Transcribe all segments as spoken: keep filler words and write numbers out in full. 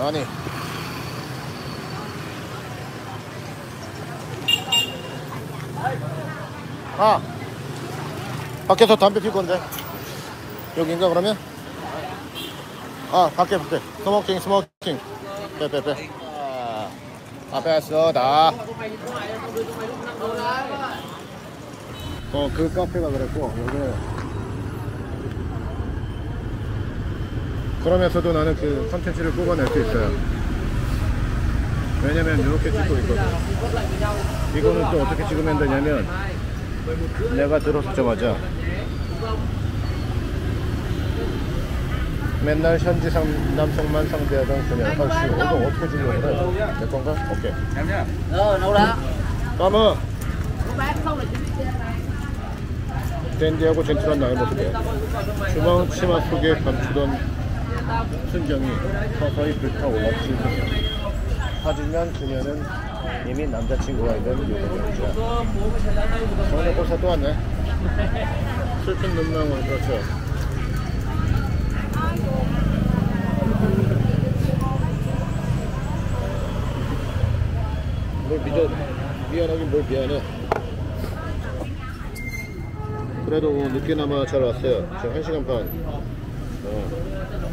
아니 아 밖에서 담배 필 건데 여긴가 그러면? 아 밖에 밖에 스모킹 스모킹 빼빼빼 아 뺐어 나 어 그 카페가 그랬고 여기 그러면서도 나는 그 컨텐츠를 뽑아낼 수 있어요. 왜냐면 이렇게 찍고 있거든. 이거는 또 어떻게 찍으면 되냐면 내가 들어서자마자 맨날 현지 상, 남성만 상대하던 그녀 아씨 이거 어떻게 찍으면 돼? 내 건가? 오케이 까마 댄디하고 젠틀한 나의 모습에 주방 치마 속에 감추던 순정이 서서히 불타올랐지. 하지만 그녀는 이미 남자친구가 있는 유부녀였죠. 정력고사 또 왔네. 슬픈 눈망울. 그렇죠. 뭘 믿어. 미안하긴 뭘 미안해. 그래도 늦게나마 잘 왔어요. 지금 한 시간 반. 어.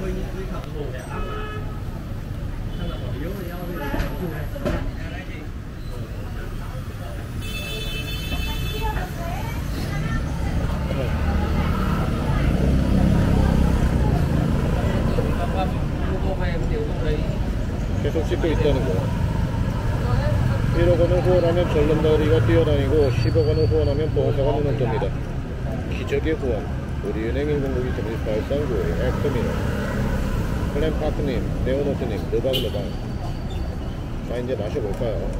계속 찍고 있다는 거야. 일억 원을 후원하면 전름다리가 뛰어다니고 십억 원을 후원하면 봉사가 눈을 뜹니다. 기적의 후원 우리은행 일공구이 삼팔삼구 엑스미너 클램파크님, 네오노트님, 느방느방. 자 이제 마셔볼까요?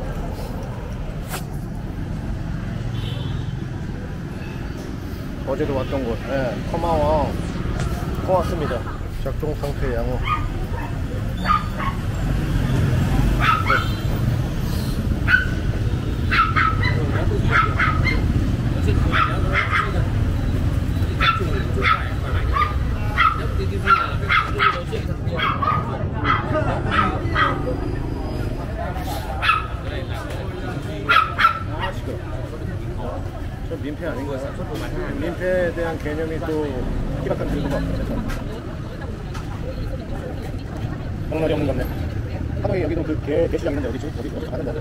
어제도 왔던 곳. 네, 고마워. 고맙습니다. 작동 상태 양호. 저 민폐 아닌가요? 민폐에 대한 개념이 또 희박한 들고가 없어서 정말이 없는 건데 하노이 여기도 그 개, 개시장 있는데 어디지? 어디, 어디 가는데?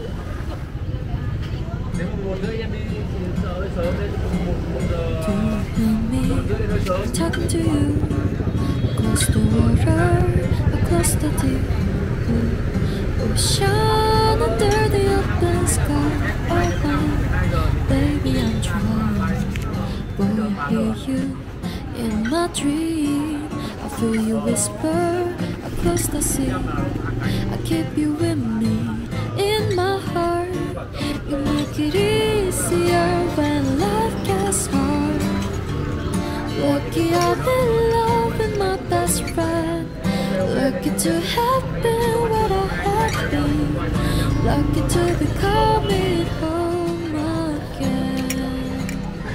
Talking to you across the water, across the deep blue ocean, under the open sky. Oh, baby, I'm trying. Boy, I hear you in my dream. I feel you whisper across the sea. I keep you with me in my heart. You make it easier when life gets hard. Lucky I'm in love with my best friend. Lucky to have been what I have been. Lucky to be coming home again.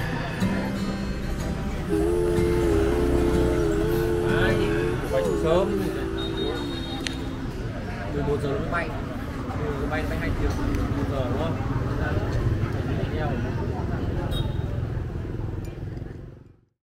Bay sớm mười một giờ nó mới bay, bay bay hai tiếng một giờ đúng không?